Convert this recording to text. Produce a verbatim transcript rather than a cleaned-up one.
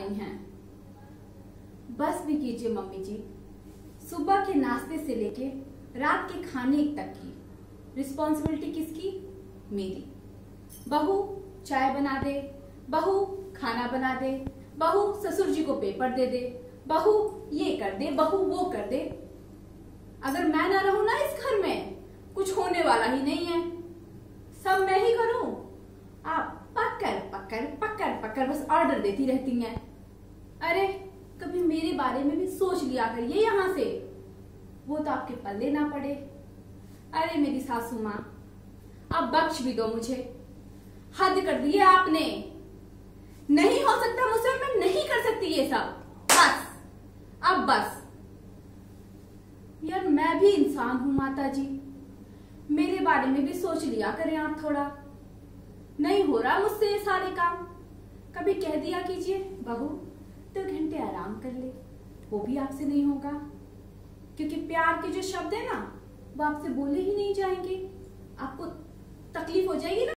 आई हैं। बस भी कीजिए मम्मी जी, सुबह के नाश्ते से लेके रात के खाने तक की रिस्पॉन्सिबिलिटी किसकी? मेरी। बहू चाय बना दे, बहू खाना बना दे, बहू ससुर जी को पेपर दे दे, बहू ये कर दे, बहू वो कर दे। अगर मैं ना रहूं ना इस घर में, कुछ होने वाला ही नहीं है। सब मैं ही करूं, आप पकड़ पकड़ पकड़ पकड़ बस ऑर्डर देती रहती हैं। अरे कभी मेरे बारे में भी सोच लिया करिए यहाँ से, वो तो आपके पल्ले ना पड़े। अरे मेरी सासू माँ, आप बख्श भी दो मुझे, हद कर दी है आपने। नहीं हो सकता मुझसे और मैं नहीं कर सकती ये सब। बस अब बस। यार मैं भी इंसान हूं माता जी, मेरे बारे में भी सोच लिया करें आप थोड़ा। नहीं हो रहा मुझसे ये सारे काम। कभी कह दिया कीजिए बहू दो घंटे आराम कर ले, वो भी आपसे नहीं होगा, क्योंकि प्यार के जो शब्द है ना वो आपसे बोले ही नहीं जाएंगे। आपको तकलीफ हो जाएगी ना।